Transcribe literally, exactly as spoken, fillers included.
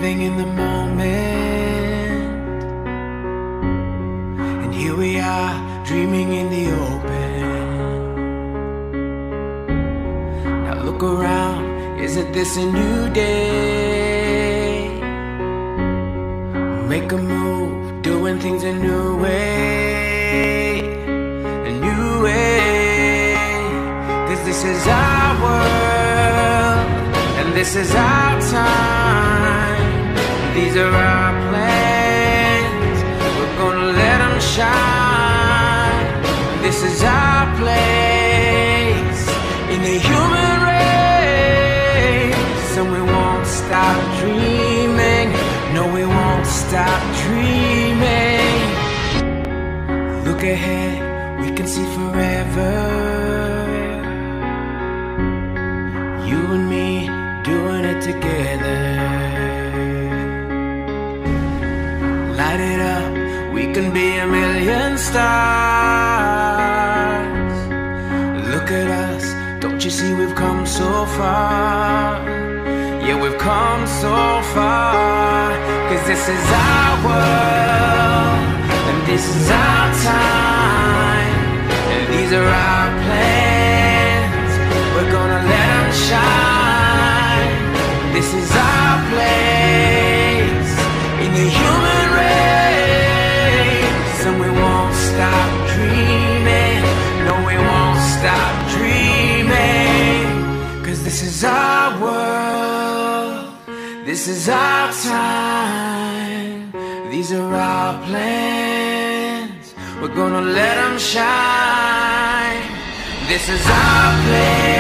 living in the moment, and here we are, dreaming in the open. Now look around, isn't this a new day? Make a move, doing things a new way, a new way. Cause this is our world, and this is our time. These are our plans, we're gonna let them shine. This is our place in the human race, and we won't stop dreaming. No, we won't stop dreaming. Look ahead, we can see forever. You and me doing it together. Light it up, we can be a million stars. Look at us, don't you see we've come so far? Yeah, we've come so far. Cause this is our world, and this is our time, and these are our plans, we're gonna let them shine. This is our place in the human race, and we won't stop dreaming. No, we won't stop dreaming. Cause this is our world, this is our time, these are our plans, we're gonna let them shine. This is our place